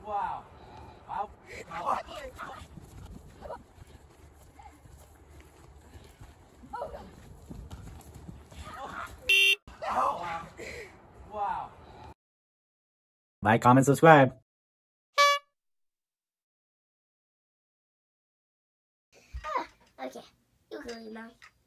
Wow. Wow. Wow. Like, comment, subscribe. Okay, you can leave now.